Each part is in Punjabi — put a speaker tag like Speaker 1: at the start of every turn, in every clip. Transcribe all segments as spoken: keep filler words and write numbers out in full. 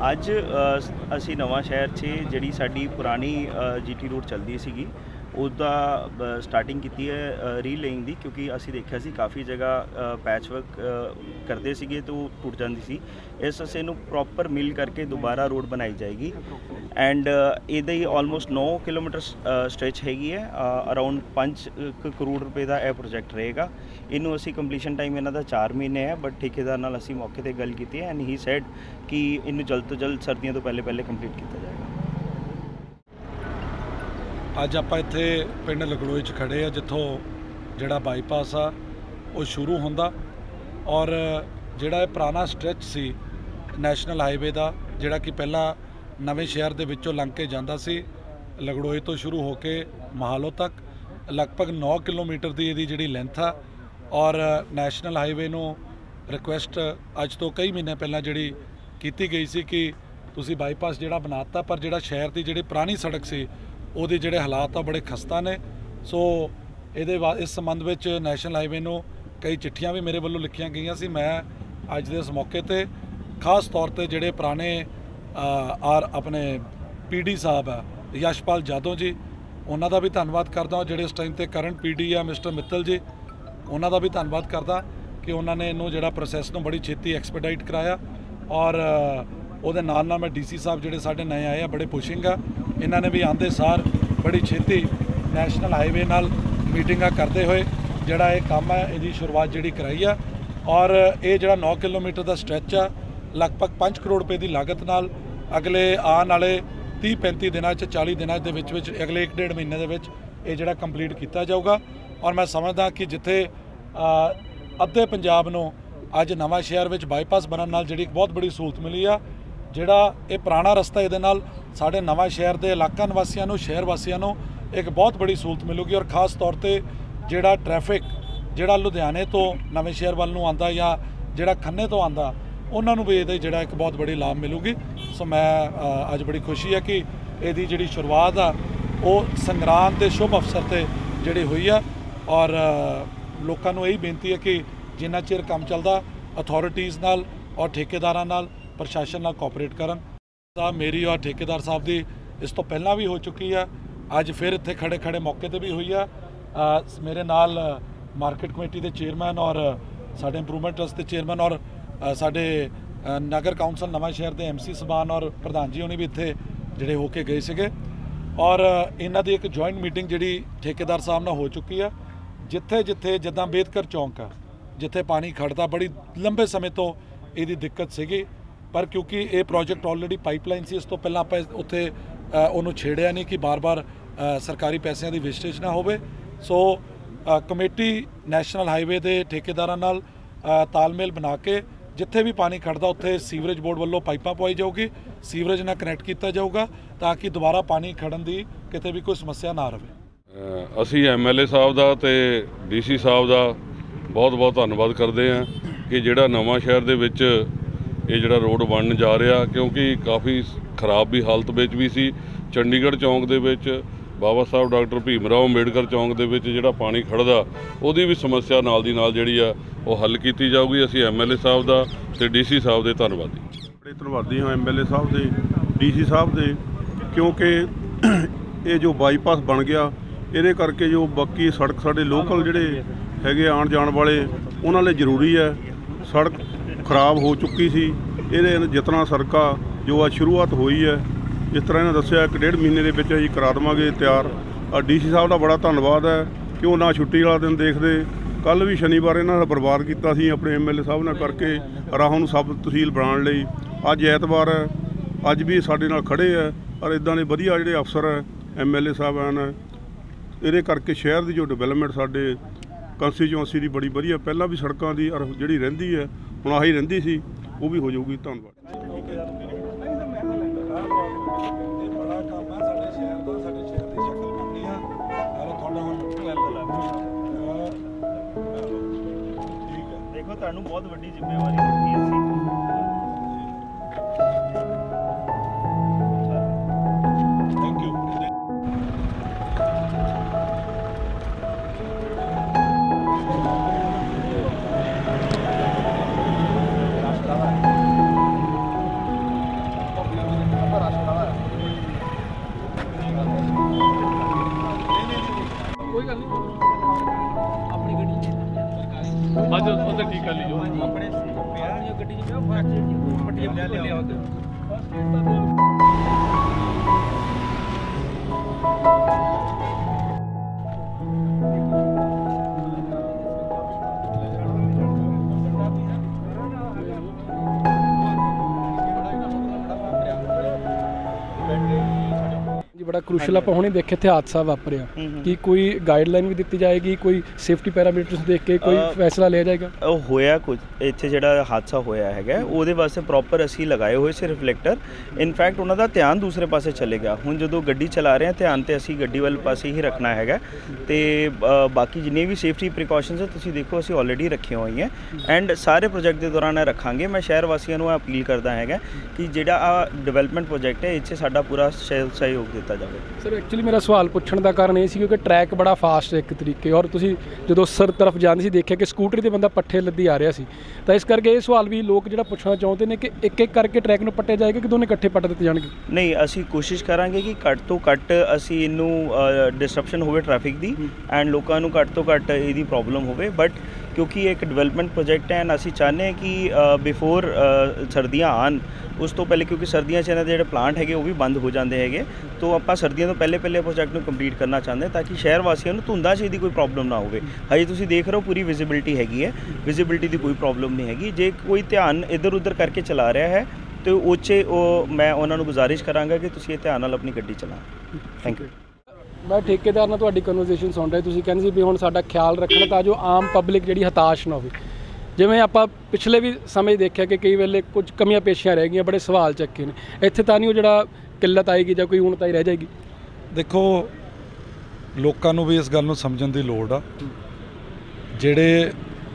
Speaker 1: ਅੱਜ ਅ, ਅਸੀਂ ਨਵਾਂ ਸ਼ਹਿਰ 'ਚ ਜਿਹੜੀ ਸਾਡੀ ਪੁਰਾਣੀ ਜੀਟੀ ਰੋਡ ਚੱਲਦੀ ਸੀਗੀ ਉਹਦਾ ਸਟਾਰਟਿੰਗ ਕੀਤੀ ਹੈ ਰੀਲੇਇੰਗ ਦੀ, ਕਿਉਂਕਿ ਅਸੀਂ ਦੇਖਿਆ ਸੀ ਕਾਫੀ ਜਗ੍ਹਾ ਪੈਚ ਵਰਕ ਕਰਦੇ ਸੀਗੇ ਤਾਂ ਉਹ ਟੁੱਟ ਜਾਂਦੀ ਸੀ। ਇਸ ਅਸੀਂ ਇਹਨੂੰ ਪ੍ਰੋਪਰ ਮਿਲ ਕਰਕੇ ਦੁਬਾਰਾ ਰੋਡ ਬਣਾਈ ਜਾਏਗੀ ਐਂਡ ਇਹਦਾ ਹੀ ਆਲਮੋਸਟ ਨੌ ਕਿਲੋਮੀਟਰ ਸਟ੍ਰੈਚ ਹੈਗੀ ਹੈ। ਅਰਾਊਂਡ ਪੰਜ ਕਰੋੜ ਰੁਪਏ ਦਾ ਇਹ ਪ੍ਰੋਜੈਕਟ ਰਹੇਗਾ। ਇਹਨੂੰ ਅਸੀਂ ਕੰਪਲੀਸ਼ਨ ਟਾਈਮ ਇਹਨਾਂ ਦਾ ਚਾਰ ਮਹੀਨੇ ਹੈ, ਬਟ ਠੇਕੇਦਾਰ ਨਾਲ ਅਸੀਂ ਮੌਕੇ 'ਤੇ ਗੱਲ ਕੀਤੀ ਹੈ ਐਂਡ ਹੀ ਸੈਡ ਕਿ ਇਹਨੂੰ ਜਲਦ ਤੋਂ ਜਲਦ ਸਰਦੀਆਂ ਤੋਂ ਪਹਿਲੇ ਪਹਿਲੇ ਕੰਪਲੀਟ ਕੀਤਾ ਜਾਏਗਾ।
Speaker 2: ਅੱਜ ਆਪਾਂ ਇੱਥੇ ਪਿੰਡ ਲਗੜੋਏ 'ਚ ਖੜੇ ਆ, ਜਿੱਥੋਂ ਜਿਹੜਾ ਬਾਈਪਾਸ ਆ ਉਹ ਸ਼ੁਰੂ ਹੁੰਦਾ ਔਰ ਜਿਹੜਾ ਇਹ ਪੁਰਾਣਾ ਸਟ੍ਰੈਚ ਸੀ ਨੈਸ਼ਨਲ ਹਾਈਵੇ ਦਾ, ਜਿਹੜਾ ਕਿ ਪਹਿਲਾਂ ਨਵੇਂ ਸ਼ਹਿਰ ਦੇ ਵਿੱਚੋਂ ਲੰਘ ਕੇ ਜਾਂਦਾ ਸੀ ਲਗੜੋਏ ਤੋਂ ਸ਼ੁਰੂ ਹੋ ਕੇ ਮਹਾਲੋ ਤੱਕ, ਲਗਭਗ ਨੌ ਕਿਲੋਮੀਟਰ ਦੀ ਇਹਦੀ ਜਿਹੜੀ ਲੈਂਥ ਆ। ਔਰ ਨੈਸ਼ਨਲ ਹਾਈਵੇ ਨੂੰ ਰਿਕੁਐਸਟ ਅੱਜ ਤੋਂ ਕਈ ਮਹੀਨੇ ਪਹਿਲਾਂ ਜਿਹੜੀ ਕੀਤੀ ਗਈ ਸੀ ਕਿ ਤੁਸੀਂ ਬਾਈਪਾਸ ਜਿਹੜਾ ਬਣਾਤਾ, ਪਰ ਜਿਹੜਾ ਸ਼ਹਿਰ ਦੀ ਜਿਹੜੀ ਪੁਰਾਣੀ ਸੜਕ ਸੀ ਉਹਦੇ ਜਿਹੜੇ ਹਾਲਾਤ ਆ ਬੜੇ ਖਸਤਾ ਨੇ। ਸੋ ਇਹਦੇ ਬਾਅਦ ਇਸ ਸੰਬੰਧ ਵਿੱਚ ਨੈਸ਼ਨਲ ਹਾਈਵੇ ਨੂੰ ਕਈ ਚਿੱਠੀਆਂ ਵੀ ਮੇਰੇ ਵੱਲੋਂ ਲਿਖੀਆਂ ਗਈਆਂ ਸੀ। ਮੈਂ ਅੱਜ ਦੇ ਇਸ ਮੌਕੇ ਤੇ ਖਾਸ ਤੌਰ ਤੇ ਜਿਹੜੇ ਪੁਰਾਣੇ ਆਰ ਆਪਣੇ ਪੀਡੀ ਸਾਹਿਬ ਆ ਯਸ਼ਪਾਲ ਜਾਦਵ ਜੀ, ਉਹਨਾਂ ਦਾ ਵੀ ਧੰਨਵਾਦ ਕਰਦਾ। ਜਿਹੜੇ ਇਸ ਟਾਈਮ ਤੇ ਕਰੰਟ ਪੀਡੀ ਆ ਮਿਸਟਰ ਮਿੱਤਲ ਜੀ, ਉਹਨਾਂ ਦਾ ਵੀ ਧੰਨਵਾਦ ਕਰਦਾ ਕਿ ਉਹਨਾਂ ਨੇ ਇਹਨੂੰ ਜਿਹੜਾ ਪ੍ਰੋਸੈਸ ਨੂੰ ਬੜੀ ਛੇਤੀ ਐਕਸਪੀਡਾਈਟ ਕਰਾਇਆ। ਔਰ ਉਹਦੇ ਨਾਲ ਨਾਲ ਮੈਂ ਡੀਸੀ ਸਾਹਿਬ ਜਿਹੜੇ ਸਾਡੇ ਨਏ ਆਏ ਆ ਬੜੇ ਪੁਸ਼ਿੰਗ ਆ, ਇਹਨਾਂ ਨੇ ਵੀ ਆਂਦੇ ਸਾਰ ਬੜੀ ਛੇਤੀ ਨੈਸ਼ਨਲ ਹਾਈਵੇ ਨਾਲ ਮੀਟਿੰਗਾਂ ਕਰਦੇ ਹੋਏ ਜਿਹੜਾ ਇਹ ਕੰਮ ਹੈ ਇਹਦੀ ਸ਼ੁਰੂਆਤ ਜਿਹੜੀ ਕਰਾਈ ਆ। ਔਰ ਇਹ ਜਿਹੜਾ ਨੌ ਕਿਲੋਮੀਟਰ ਦਾ ਸਟ੍ਰੈਚ ਆ ਲਗਭਗ ਪੰਜ ਕਰੋੜ ਰੁਪਏ ਦੀ ਲਾਗਤ ਨਾਲ ਅਗਲੇ ਆਉਣ ਵਾਲੇ ਤੀਹ ਪੈਂਤੀ ਦਿਨਾਂ 'ਚ ਚਾਲੀ ਦਿਨਾਂ ਦੇ ਵਿੱਚ ਵਿੱਚ ਅਗਲੇ ਇੱਕ ਡੇਢ ਮਹੀਨੇ ਦੇ ਵਿੱਚ ਇਹ ਜਿਹੜਾ ਕੰਪਲੀਟ ਕੀਤਾ ਜਾਊਗਾ। ਔਰ ਮੈਂ ਸਮਝਦਾ ਕਿ ਜਿੱਥੇ ਅੱਧੇ ਪੰਜਾਬ ਨੂੰ ਅੱਜ ਨਵਾਂ ਸ਼ਹਿਰ ਵਿੱਚ ਬਾਈਪਾਸ ਬਣਨ ਨਾਲ ਜਿਹੜੀ ਇੱਕ ਬਹੁਤ ਬੜੀ ਸਹੂਲਤ ਮਿਲੀ ਆ, ਜਿਹੜਾ ਇਹ ਪੁਰਾਣਾ ਰਸਤਾ ਇਹਦੇ ਨਾਲ ਸਾਡੇ ਨਵਾਂ ਸ਼ਹਿਰ ਦੇ ਇਲਾਕਾ ਨਿਵਾਸੀਆਂ ਨੂੰ ਸ਼ਹਿਰ ਵਾਸੀਆਂ ਨੂੰ ਇੱਕ ਬਹੁਤ ਬੜੀ ਸਹੂਲਤ ਮਿਲੂਗੀ। ਔਰ ਖਾਸ ਤੌਰ ਤੇ ਜਿਹੜਾ ਟ੍ਰੈਫਿਕ ਜਿਹੜਾ ਲੁਧਿਆਣੇ ਤੋਂ ਨਵੇਂ ਸ਼ਹਿਰ ਵੱਲ ਨੂੰ ਆਉਂਦਾ ਜਾਂ ਜਿਹੜਾ ਖੰਨੇ ਤੋਂ ਆਉਂਦਾ ਉਹਨਾਂ ਨੂੰ ਵੀ ਇਹਦੇ ਜਿਹੜਾ ਇੱਕ ਬਹੁਤ ਬੜੀ ਲਾਭ ਮਿਲੂਗੀ। ਸੋ ਮੈਂ ਅੱਜ ਬੜੀ ਖੁਸ਼ੀ ਹੈ ਕਿ ਇਹਦੀ ਜਿਹੜੀ ਸ਼ੁਰੂਆਤ ਆ ਉਹ ਸੰਗਰਾਂਦ ਦੇ ਸ਼ੁਭ ਅਵਸਰ ਤੇ ਜਿਹੜੀ ਹੋਈ ਆ। ਔਰ ਲੋਕਾਂ ਨੂੰ ਇਹੀ ਬੇਨਤੀ ਹੈ ਕਿ ਜਿੰਨਾ ਚਿਰ ਕੰਮ ਚੱਲਦਾ ਅਥਾਰਟੀਜ਼ ਨਾਲ ਔਰ ਠੇਕੇਦਾਰਾਂ ਨਾਲ ਪ੍ਰਸ਼ਾਸਨ ਨਾਲ ਕੋਆਪਰੇਟ ਕਰਨ। ਮੇਰੀ ਔਰ ਠੇਕੇਦਾਰ ਸਾਹਿਬ ਦੀ ਇਸ ਤੋਂ ਪਹਿਲਾਂ ਵੀ ਹੋ ਚੁੱਕੀ ਆ, ਅੱਜ ਫਿਰ ਇੱਥੇ ਖੜੇ ਖੜੇ ਮੌਕੇ ਤੇ ਵੀ ਹੋਈ ਆ। ਮੇਰੇ ਨਾਲ ਮਾਰਕੀਟ ਕਮੇਟੀ ਦੇ ਚੇਅਰਮੈਨ ਔਰ ਸਾਡੇ ਇੰਪਰੂਵਮੈਂਟ ਟਰਸਟ ਦੇ ਚੇਅਰਮੈਨ ਔਰ ਸਾਡੇ ਨਗਰ ਕੌਂਸਲ ਨਵਾਂ ਸ਼ਹਿਰ ਦੇ ਐਮਸੀ ਸਬਾਨ ਔਰ ਪ੍ਰਧਾਨ ਜੀ ਉਹਨੇ ਵੀ ਇੱਥੇ ਜਿਹੜੇ ਹੋ ਕੇ ਗਏ ਸੀਗੇ। ਔਰ ਇਹਨਾਂ ਦੀ ਇੱਕ ਜੁਆਇੰਟ ਮੀਟਿੰਗ ਜਿਹੜੀ ਠੇਕੇਦਾਰ ਸਾਹਿਬ ਨਾਲ ਹੋ ਚੁੱਕੀ ਆ। ਜਿੱਥੇ ਜਿੱਥੇ ਜਿੱਦਾਂ ਅੰਬੇਦਕਰ ਚੌਂਕ ਆ, ਜਿੱਥੇ ਪਾਣੀ ਖੜਦਾ ਬੜੀ ਲੰਬੇ ਸਮੇਂ ਤੋਂ ਇਹਦੀ ਦਿੱਕਤ ਸੀਗੀ, ਪਰ ਕਿਉਂਕਿ ਇਹ ਪ੍ਰੋਜੈਕਟ ਆਲਰੇਡੀ ਪਾਈਪਲਾਈਨ ਸੀ, ਇਸ ਤੋਂ ਪਹਿਲਾਂ ਆਪਾਂ ਉੱਥੇ ਉਹਨੂੰ ਛੇੜਿਆ ਨਹੀਂ ਕਿ ਬਾਰ-ਬਾਰ ਸਰਕਾਰੀ ਪੈਸਿਆਂ ਦੀ ਵੇਸਟੇਜ ਨਾ ਹੋਵੇ। ਸੋ ਕਮੇਟੀ ਨੈਸ਼ਨਲ ਹਾਈਵੇ ਦੇ ਠੇਕੇਦਾਰਾਂ ਨਾਲ ਤਾਲਮੇਲ ਬਣਾ ਕੇ ਜਿੱਥੇ ਵੀ ਪਾਣੀ ਖੜਦਾ ਉੱਥੇ ਸੀਵਰੇਜ ਬੋਰਡ ਵੱਲੋਂ ਪਾਈਪਾਂ ਪਵਾਈ ਜਾਊਗੀ, ਸੀਵਰੇਜ ਨਾਲ ਕਨੈਕਟ ਕੀਤਾ ਜਾਊਗਾ ਤਾਂ ਕਿ ਦੁਬਾਰਾ ਪਾਣੀ ਖੜਨ ਦੀ ਕਿਤੇ ਵੀ ਕੋਈ ਸਮੱਸਿਆ ਨਾ ਰਹੇ।
Speaker 3: ਅਸੀਂ ਐਮਐਲਏ ਸਾਹਿਬ ਦਾ ਤੇ ਡੀਸੀ ਸਾਹਿਬ ਦਾ ਬਹੁਤ ਬਹੁਤ ਧੰਨਵਾਦ ਕਰਦੇ ਹਾਂ ਕਿ ਜਿਹੜਾ ਨਵਾਂ ਸ਼ਹਿਰ ਦੇ ਵਿੱਚ ਇਹ ਜਿਹੜਾ ਰੋਡ ਬਣਨ ਜਾ ਰਿਹਾ, ਕਿਉਂਕਿ ਕਾਫੀ ਖਰਾਬ ਵੀ ਹਾਲਤ ਵਿੱਚ ਵੀ ਸੀ। ਚੰਡੀਗੜ੍ਹ ਚੌਂਕ ਦੇ ਵਿੱਚ ਬਾਬਾ ਸਾਹਿਬ ਡਾਕਟਰ ਭੀਮ ਰਾਓ ਅੰਬੇਡਕਰ ਚੌਂਕ ਦੇ ਵਿੱਚ ਜਿਹੜਾ ਪਾਣੀ ਖੜਦਾ ਉਹਦੀ ਵੀ ਸਮੱਸਿਆ ਨਾਲ ਦੀ ਨਾਲ ਜਿਹੜੀ ਆ ਉਹ ਹੱਲ ਕੀਤੀ ਜਾਊਗੀ। ਅਸੀਂ ਐਮਐਲਏ ਸਾਹਿਬ ਦਾ ਤੇ ਡੀਸੀ ਸਾਹਿਬ ਦੇ ਧੰਨਵਾਦੀ
Speaker 4: ਬੜੇ ਧੰਨਵਾਦੀ ਹਾਂ ਐਮਐਲਏ ਸਾਹਿਬ ਦੇ, ਡੀਸੀ ਸਾਹਿਬ ਦੇ, ਕਿਉਂਕਿ ਇਹ ਜੋ ਬਾਈਪਾਸ ਬਣ ਗਿਆ ਇਹਦੇ ਕਰਕੇ ਜੋ ਬਾਕੀ ਸੜਕ ਸਾਡੇ ਲੋਕਲ ਜਿਹੜੇ ਹੈਗੇ ਆਉਣ ਜਾਣ ਵਾਲੇ ਉਹਨਾਂ ਲਈ ਜ਼ਰੂਰੀ ਹੈ। ਸੜਕ ਖਰਾਬ ਹੋ ਚੁੱਕੀ ਸੀ, ਇਹਦੇ ਜਿਤਨਾ ਸੜਕਾਂ ਜੋ ਅੱਜ ਸ਼ੁਰੂਆਤ ਹੋਈ ਹੈ ਜਿਸ ਤਰ੍ਹਾਂ ਇਹਨਾਂ ਦੱਸਿਆ ਇੱਕ ਡੇਢ ਮਹੀਨੇ ਦੇ ਵਿੱਚ ਅਸੀਂ ਕਰਾ ਦੇਵਾਂਗੇ ਤਿਆਰ। ਡੀਸੀ ਸਾਹਿਬ ਦਾ ਬੜਾ ਧੰਨਵਾਦ ਹੈ ਕਿ ਉਹ ਨਾ ਛੁੱਟੀ ਵਾਲਾ ਦਿਨ ਦੇਖਦੇ। ਕੱਲ੍ਹ ਵੀ ਸ਼ਨੀਵਾਰ ਇਹਨਾਂ ਦਾ ਬਰਬਾਦ ਕੀਤਾ ਸੀ ਆਪਣੇ ਐਮਐਲਏ ਸਾਹਿਬ ਨਾਲ ਕਰਕੇ ਰਾਹੋਂ ਨੂੰ ਸਬ ਤਹਿਸੀਲ ਬਣਾਉਣ ਲਈ। ਅੱਜ ਐਤਵਾਰ ਹੈ, ਅੱਜ ਵੀ ਸਾਡੇ ਨਾਲ ਖੜੇ ਹੈ ਔਰ ਇੱਦਾਂ ਦੇ ਵਧੀਆ ਜਿਹੜੇ ਅਫਸਰ ਹੈ ਐਮਐਲਏ ਸਾਹਿਬਾਨ ਹੈ, ਇਹਦੇ ਕਰਕੇ ਸ਼ਹਿਰ ਦੀ ਜੋ ਡਿਵੈਲਪਮੈਂਟ ਸਾਡੇ ਕੰਸਟੀਚੁਐਂਸੀ ਦੀ ਬੜੀ ਵਧੀਆ, ਪਹਿਲਾਂ ਵੀ ਸੜਕਾਂ ਦੀ ਔਰ ਜਿਹੜੀ ਰਹਿੰਦੀ ਹੈ ਹੁਣ ਆਹੀ ਰਹਿੰਦੀ ਸੀ ਉਹ ਵੀ ਹੋ ਜਾਊਗੀ। ਧੰਨਵਾਦ।
Speaker 1: ਦੇਖੋ ਤੁਹਾਨੂੰ ਬਹੁਤ ਵੱਡੀ ਜ਼ਿੰਮੇਵਾਰੀ ਦਿੱਤੀ ਅਸੀਂ।
Speaker 2: Thank you.
Speaker 5: ਜੀ ਬੜਾ ਕ੍ਰੂਸ਼ਲ ਆਪਾਂ ਹੁਣੇ ਦੇਖੇ ਇੱਥੇ ਹਾਦਸਾ ਵਾਪਰਿਆ ਕਿ ਕੋਈ ਗਾਈਡਲਾਈਨ ਵੀ ਦਿੱਤੀ ਜਾਏਗੀ, ਕੋਈ ਸੇਫਟੀ ਪੈਰਾਮੀਟਰਸ ਦੇਖ ਕੇ ਕੋਈ ਫੈਸਲਾ ਲਿਆ ਜਾਏਗਾ?
Speaker 1: ਉਹ ਹੋਇਆ ਕੁਝ ਇੱਥੇ ਜਿਹੜਾ ਹਾਦਸਾ ਹੋਇਆ ਹੈਗਾ ਉਹਦੇ ਵਾਸਤੇ ਪ੍ਰੋਪਰ ਅਸੀਂ ਲਗਾਏ ਹੋਏ ਸੀ ਰਿਫਲੈਕਟਰ। ਇਨਫੈਕਟ ਉਹਨਾਂ ਦਾ ਧਿਆਨ ਦੂਸਰੇ ਪਾਸੇ ਚਲੇਗਾ। ਹੁਣ ਜਦੋਂ ਗੱਡੀ ਚਲਾ ਰਹੇ ਹਾਂ ਧਿਆਨ ਤੇ ਅਸੀਂ ਗੱਡੀ ਵੱਲ ਪਾਸੇ ਹੀ ਰੱਖਣਾ ਹੈਗਾ ਤੇ ਬਾਕੀ ਜਿੰਨੇ ਵੀ ਸੇਫਟੀ ਪ੍ਰੀਕਾਸ਼ਨਸ ਹੈ ਤੁਸੀਂ ਦੇਖੋ ਅਸੀਂ ਆਲਰੇਡੀ ਰੱਖੀਆਂ ਹੋਈਆਂ ਐਂਡ ਸਾਰੇ ਪ੍ਰੋਜੈਕਟ ਦੇ ਦੌਰਾਨ ਇਹ ਰੱਖਾਂਗੇ। ਮੈਂ ਸ਼ਹਿਰ ਵਾਸੀਆਂ ਨੂੰ ਅਪੀਲ ਕਰਦਾ ਹੈਗਾ ਕਿ ਜਿਹੜਾ ਆ ਡਿਵੈਲਪਮੈਂਟ ਪ੍ਰੋਜੈਕਟ ਹੈ ਇਹ 'ਚ ਸਾਡਾ ਪੂਰਾ ਸਹਿਯੋਗ ਦਿੱਤਾ ਜਾਵੇ।
Speaker 5: ਸਰ ਐਕਚੁਅਲੀ ਮੇਰਾ ਸਵਾਲ ਪੁੱਛਣ ਦਾ ਕਾਰਨ ਇਹ ਸੀ ਕਿਉਂਕਿ ਟਰੈਕ ਬੜਾ ਫਾਸਟ ਹੈ ਇੱਕ ਤਰੀਕੇ, ਔਰ ਤੁਸੀਂ ਜਦੋਂ ਸਰ ਤਰਫ ਜਾਂਦੇ ਸੀ ਦੇਖਿਆ ਕਿ ਸਕੂਟਰੀ ਤੇ ਬੰਦਾ ਪੱਠੇ ਲੱਦੀ ਆ ਰਿਹਾ ਸੀ, ਤਾਂ ਇਸ ਕਰਕੇ ਇਹ ਸਵਾਲ ਵੀ ਲੋਕ ਜਿਹੜਾ ਪੁੱਛਣਾ ਚਾਹੁੰਦੇ ਨੇ ਕਿ ਇੱਕ ਇੱਕ ਕਰਕੇ ਟਰੈਕ ਨੂੰ ਪੱਟਿਆ ਜਾਏਗਾ ਕਿ ਦੋਨੇ ਇਕੱਠੇ ਪੱਟ ਦਿੱਤੇ ਜਾਣਗੇ?
Speaker 1: ਨਹੀਂ, ਅਸੀਂ ਕੋਸ਼ਿਸ਼ ਕਰਾਂਗੇ ਕਿ ਘੱਟ ਤੋਂ ਘੱਟ ਅਸੀਂ ਇਹਨੂੰ ਡਿਸਟਰਪਸ਼ਨ ਹੋਵੇ ਟ੍ਰੈਫਿਕ ਦੀ ਐਂਡ ਲੋਕਾਂ ਨੂੰ ਘੱਟ ਤੋਂ ਘੱਟ ਇਹਦੀ ਪ੍ਰੋਬਲਮ ਹੋਵੇ। ਬਟ ਕਿਉਂਕਿ ਇਹ ਇੱਕ ਡਿਵੈਲਪਮੈਂਟ ਪ੍ਰੋਜੈਕਟ ਹੈ ਐਂਡ ਅਸੀਂ ਚਾਹੁੰਦੇ ਹਾਂ ਕਿ ਬਿਫੋਰ ਸਰਦੀਆਂ ਆਉਣ ਉਸ ਤੋਂ ਪਹਿਲੇ, ਕਿਉਂਕਿ ਸਰਦੀਆਂ 'ਚ ਇਹਨਾਂ ਦੇ ਜਿਹੜੇ ਪਲਾਂਟ ਹੈਗੇ ਉਹ ਵੀ ਬੰਦ ਹੋ ਜਾਂਦੇ ਹੈਗੇ, ਤੋਂ ਆਪਾਂ ਸਰਦੀਆਂ ਤੋਂ ਪਹਿਲੇ ਪਹਿਲੇ ਪ੍ਰੋਜੈਕਟ ਨੂੰ ਕੰਪਲੀਟ ਕਰਨਾ ਚਾਹੁੰਦੇ ਤਾਂ ਕਿ ਸ਼ਹਿਰ ਵਾਸੀਆਂ ਨੂੰ ਧੁੰਦਾਂ 'ਚ ਇਹਦੀ ਕੋਈ ਪ੍ਰੋਬਲਮ ਨਾ ਹੋਵੇ। ਹਜੇ ਤੁਸੀਂ ਦੇਖ ਰਹੇ ਹੋ ਪੂਰੀ ਵਿਜ਼ਿਬਿਲਿਟੀ ਹੈਗੀ ਹੈ, ਵਿਜ਼ਿਬਿਲਿਟੀ ਦੀ ਕੋਈ ਪ੍ਰੋਬਲਮ ਨਹੀਂ ਹੈਗੀ। ਜੇ ਕੋਈ ਧਿਆਨ ਇੱਧਰ ਉੱਧਰ ਕਰਕੇ ਚਲਾ ਰਿਹਾ ਹੈ ਤੇ ਉਹ 'ਚ ਉਹ ਮੈਂ ਉਹਨਾਂ ਨੂੰ ਗੁਜ਼ਾਰਿਸ਼ ਕਰਾਂਗਾ ਕਿ ਤੁਸੀਂ ਇਹ ਧਿਆਨ ਨਾਲ ਆਪਣੀ ਗੱਡੀ ਚਲਾਓ। Thank you.
Speaker 5: ਮੈਂ ਠੇਕੇਦਾਰ ਨਾਲ ਤੁਹਾਡੀ ਕਨਵਰਸੇਸ਼ਨ ਸੁਣ ਰਿਹਾ, ਤੁਸੀਂ ਕਹਿੰਦੇ ਸੀ ਵੀ ਹੁਣ ਸਾਡਾ ਖਿਆਲ ਰੱਖਣਾ ਤਾਂ ਜੋ ਆਮ ਪਬਲਿਕ ਜਿਹੜੀ ਹਤਾਸ਼ ਨਾ ਹੋਵੇ। ਜਿਵੇਂ ਆਪਾਂ ਪਿਛਲੇ ਵੀ ਸਮੇਂ ਦੇਖਿਆ ਕਿ ਕਈ ਵੇਲੇ ਕੁਝ ਕਮੀਆਂ ਪੇਸ਼ੀਆਂ ਰਹਿ ਗਈਆਂ, ਬੜੇ ਸਵਾਲ ਚੱਕੇ ਨੇ, ਇੱਥੇ ਤਾਂ ਨਹੀਂ ਉਹ ਜਿਹੜਾ ਕਿੱਲਤ ਆਏਗੀ ਜਾਂ ਕੋਈ ਊਣਤਾਈ ਰਹਿ ਜਾਏਗੀ?
Speaker 2: ਦੇਖੋ ਲੋਕਾਂ ਨੂੰ ਵੀ ਇਸ ਗੱਲ ਨੂੰ ਸਮਝਣ ਦੀ ਲੋੜ ਆ, ਜਿਹੜੇ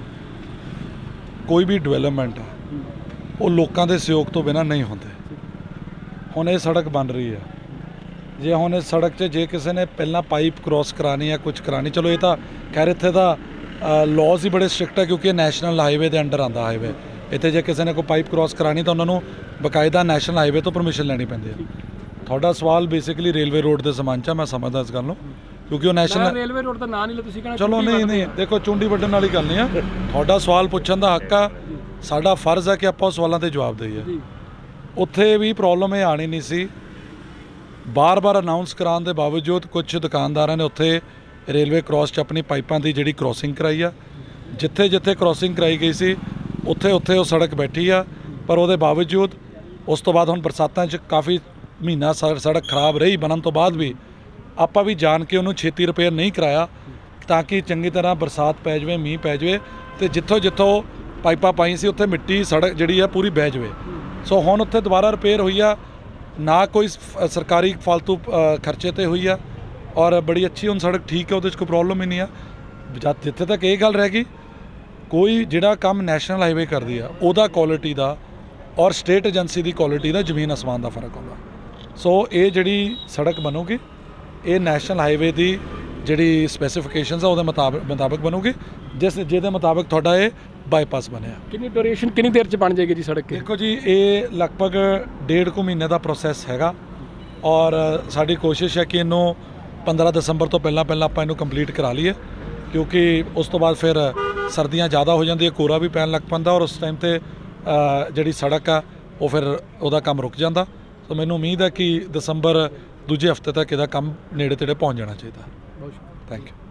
Speaker 2: ਕੋਈ ਵੀ ਡਿਵੈਲਪਮੈਂਟ ਆ ਉਹ ਲੋਕਾਂ ਦੇ ਸਹਿਯੋਗ ਤੋਂ ਬਿਨਾਂ ਨਹੀਂ ਹੁੰਦੇ। ਹੁਣ ਇਹ ਸੜਕ ਬਣ ਰਹੀ ਹੈ, ਜੇ ਹੁਣ ਇਸ ਸੜਕ 'ਚ ਜੇ ਕਿਸੇ ਨੇ ਪਹਿਲਾਂ ਪਾਈਪ ਕ੍ਰੋਸ ਕਰਾਉਣੀ ਹੈ ਕੁਝ ਕਰਾਉਣੀ, ਚਲੋ ਇਹ ਤਾਂ ਖੈਰ ਇੱਥੇ ਦਾ ਲੌਜ਼ ਹੀ ਬੜੇ ਸਟ੍ਰਿਕਟ ਹੈ ਕਿਉਂਕਿ ਇਹ ਨੈਸ਼ਨਲ ਹਾਈਵੇ ਦੇ ਅੰਡਰ ਆਉਂਦਾ ਹਾਈਵੇ। ਇੱਥੇ ਜੇ ਕਿਸੇ ਨੇ ਕੋਈ ਪਾਈਪ ਕ੍ਰੋਸ ਕਰਾਉਣੀ ਤਾਂ ਉਹਨਾਂ ਨੂੰ ਬਕਾਇਦਾ ਨੈਸ਼ਨਲ ਹਾਈਵੇ ਤੋਂ ਪਰਮਿਸ਼ਨ ਲੈਣੀ ਪੈਂਦੀ ਹੈ। ਤੁਹਾਡਾ ਸਵਾਲ ਬੇਸਿਕਲੀ ਰੇਲਵੇ ਰੋਡ ਦੇ ਸਮਾਨ 'ਚ, ਮੈਂ ਸਮਝਦਾ ਇਸ ਗੱਲ ਨੂੰ, ਕਿਉਂਕਿ ਉਹ ਨੈਸ਼ਨਲ
Speaker 5: ਰੇਲਵੇ ਰੋਡ ਦਾ ਨਾਂ ਨਹੀਂ ਲਿਆ ਤੁਸੀਂ ਕਹਿੰਦੇ।
Speaker 2: ਚਲੋ ਨਹੀਂ ਨਹੀਂ ਦੇਖੋ ਚੁੰਡੀ ਵੱਢਣ ਵਾਲੀ ਗੱਲ ਨਹੀਂ ਆ, ਤੁਹਾਡਾ ਸਵਾਲ ਪੁੱਛਣ ਦਾ ਹੱਕ ਆ, ਸਾਡਾ ਫਰਜ਼ ਹੈ ਕਿ ਆਪਾਂ ਸਵਾਲਾਂ ਦੇ ਜਵਾਬ ਦਈਏ। ਉੱਥੇ ਵੀ ਪ੍ਰੋਬਲਮ ਇਹ ਆਣੀ ਨਹੀਂ ਸੀ, ਬਾਰ-ਬਾਰ ਅਨਾਉਂਸ ਕਰਾਉਣ ਦੇ ਬਾਵਜੂਦ ਕੁਝ ਦੁਕਾਨਦਾਰਾਂ ਨੇ ਉੱਥੇ ਰੇਲਵੇ ਕ੍ਰਾਸ 'ਚ ਆਪਣੀ ਪਾਈਪਾਂ ਦੀ ਜਿਹੜੀ ਕ੍ਰਾਸਿੰਗ ਕਰਾਈ ਆ। ਜਿੱਥੇ ਜਿੱਥੇ ਕ੍ਰਾਸਿੰਗ ਕਰਾਈ ਗਈ ਸੀ ਉੱਥੇ ਉੱਥੇ ਉਹ ਸੜਕ ਬੈਠੀ ਆ, ਪਰ ਉਹਦੇ ਬਾਵਜੂਦ ਉਸ ਤੋਂ ਬਾਅਦ ਹੁਣ ਬਰਸਾਤਾਂ 'ਚ ਕਾਫੀ ਮਹੀਨਾ ਸੜਕ ਖਰਾਬ ਰਹੀ ਬਣਨ ਤੋਂ ਬਾਅਦ ਵੀ ਆਪਾਂ ਵੀ ਜਾਣ ਕੇ ਉਹਨੂੰ ਛੇਤੀ ਰਿਪੇਅਰ ਨਹੀਂ ਕਰਾਇਆ ਤਾਂ ਕਿ ਚੰਗੀ ਤਰ੍ਹਾਂ ਬਰਸਾਤ ਪੈ ਜਾਵੇ, ਮੀਂਹ ਪੈ ਜਾਵੇ ਅਤੇ ਜਿੱਥੋਂ ਜਿੱਥੋਂ ਪਾਈਪਾਂ ਪਾਈ ਸੀ ਉੱਥੇ ਮਿੱਟੀ ਸੜਕ ਜਿਹੜੀ ਆ ਪੂਰੀ ਬਹਿ ਜਾਵੇ। ਸੋ ਹੁਣ ਉੱਥੇ ਦੁਬਾਰਾ ਰਿਪੇਅਰ ਹੋਈ ਆ, ਨਾ ਕੋਈ ਸਰਕਾਰੀ ਫਾਲਤੂ ਖਰਚੇ 'ਤੇ ਹੋਈ ਆ ਔਰ ਬੜੀ ਅੱਛੀ ਹੁਣ ਸੜਕ ਠੀਕ ਹੈ, ਉਹਦੇ 'ਚ ਕੋਈ ਪ੍ਰੋਬਲਮ ਹੀ ਨਹੀਂ ਆ। ਜਦ ਜਿੱਥੇ ਤੱਕ ਇਹ ਗੱਲ ਰਹਿ ਗਈ, ਕੋਈ ਜਿਹੜਾ ਕੰਮ ਨੈਸ਼ਨਲ ਹਾਈਵੇ ਕਰਦੀ ਆ ਉਹਦਾ ਕੁਆਲਿਟੀ ਦਾ ਔਰ ਸਟੇਟ ਏਜੰਸੀ ਦੀ ਕੁਆਲਿਟੀ ਦਾ ਜ਼ਮੀਨ ਅਸਮਾਨ ਦਾ ਫਰਕ ਹੁੰਦਾ। ਸੋ ਇਹ ਜਿਹੜੀ ਸੜਕ ਬਣੂਗੀ ਇਹ ਨੈਸ਼ਨਲ ਹਾਈਵੇ ਦੀ ਜਿਹੜੀ ਸਪੈਸੀਫਿਕੇਸ਼ਨਸ ਆ ਉਹਦੇ ਮੁਤਾਬਕ ਮੁਤਾਬਕ ਬਣੂਗੀ, ਜਿਸ ਜਿਹਦੇ ਮੁਤਾਬਕ ਤੁਹਾਡਾ ਇਹ ਬਾਈਪਾਸ ਬਣਿਆ।
Speaker 5: ਕਿੰਨੀ ਡਿਊਰੇਸ਼ਨ ਕਿੰਨੀ ਦੇਰ 'ਚ ਬਣ ਜਾਏਗੀ ਜੀ ਸੜਕ?
Speaker 2: ਦੇਖੋ ਜੀ ਇਹ ਲਗਭਗ ਡੇਢ ਕੁ ਮਹੀਨੇ ਦਾ ਪ੍ਰੋਸੈਸ ਹੈਗਾ ਔਰ ਸਾਡੀ ਕੋਸ਼ਿਸ਼ ਹੈ ਕਿ ਇਹਨੂੰ ਪੰਦਰਾਂ ਦਸੰਬਰ ਤੋਂ ਪਹਿਲਾਂ ਪਹਿਲਾਂ ਆਪਾਂ ਇਹਨੂੰ ਕੰਪਲੀਟ ਕਰਾ ਲਈਏ, ਕਿਉਂਕਿ ਉਸ ਤੋਂ ਬਾਅਦ ਫਿਰ ਸਰਦੀਆਂ ਜ਼ਿਆਦਾ ਹੋ ਜਾਂਦੀਆਂ, ਕੋਰਾ ਵੀ ਪੈਣ ਲੱਗ ਪੈਂਦਾ ਔਰ ਉਸ ਟਾਈਮ 'ਤੇ ਜਿਹੜੀ ਸੜਕ ਆ ਉਹ ਫਿਰ ਉਹਦਾ ਕੰਮ ਰੁਕ ਜਾਂਦਾ। ਸੋ ਮੈਨੂੰ ਉਮੀਦ ਹੈ ਕਿ ਦਸੰਬਰ ਦੂਜੇ ਹਫ਼ਤੇ ਤੱਕ ਇਹਦਾ ਕੰਮ ਨੇੜੇ ਤੇੜੇ ਪਹੁੰਚ ਜਾਣਾ ਚਾਹੀਦਾ।
Speaker 5: ਬਹੁਤ ਸ਼ੁਕਰੀਆ।
Speaker 2: Thank you.